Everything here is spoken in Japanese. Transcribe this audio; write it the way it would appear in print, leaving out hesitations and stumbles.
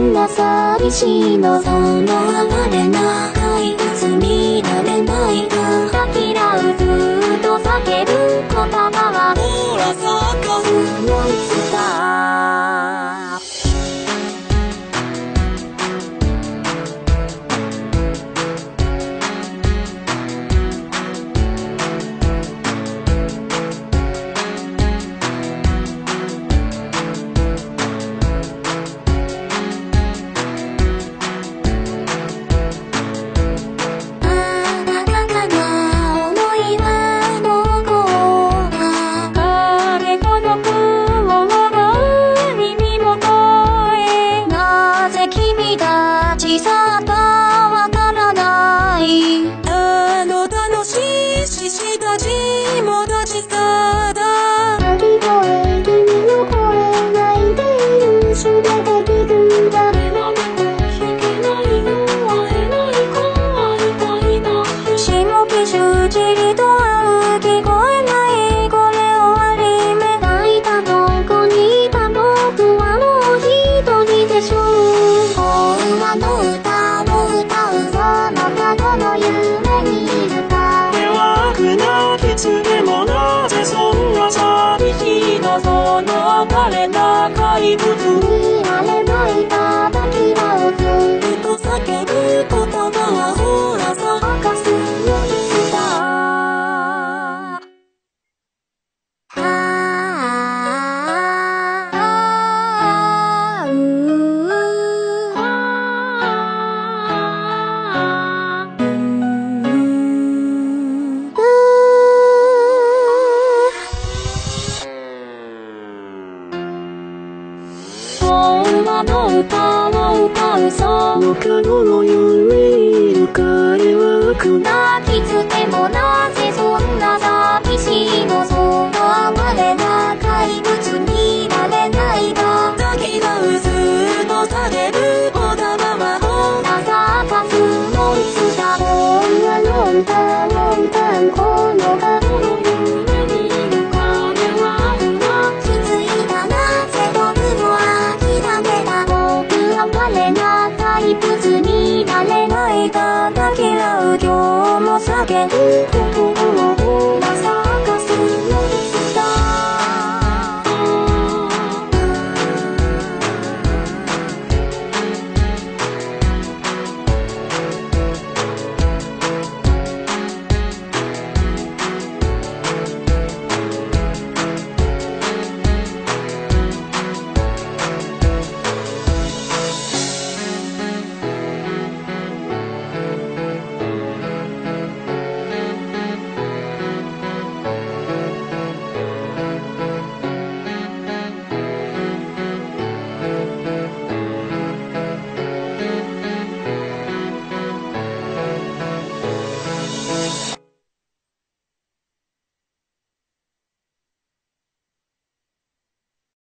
んな寂しいの。その哀れな怪物見られないがたきらうずっと叫ぶ言葉はほら咲かすのいつか小さかわからない。あの楽しい獅子たちも立ち去った。鳴き声、君の声、泣いているすべて聞くんだ。今でも弾けないの会えないか会いたいな。下騎手ちりと合う聞こえないこれをありめ泣いたどこにいた僕はもう一人でしょう。あの歌を歌うその角の夢にいるか。 弱くな狐もなぜそんな寂しいの。その哀れな怪物見られないただきらうずっと叫ぶ言葉はほら咲かすのいつか。 あの歌を歌うその角の夢にいる彼は悪泣きつけもなぜそんな寂しいの。その哀れな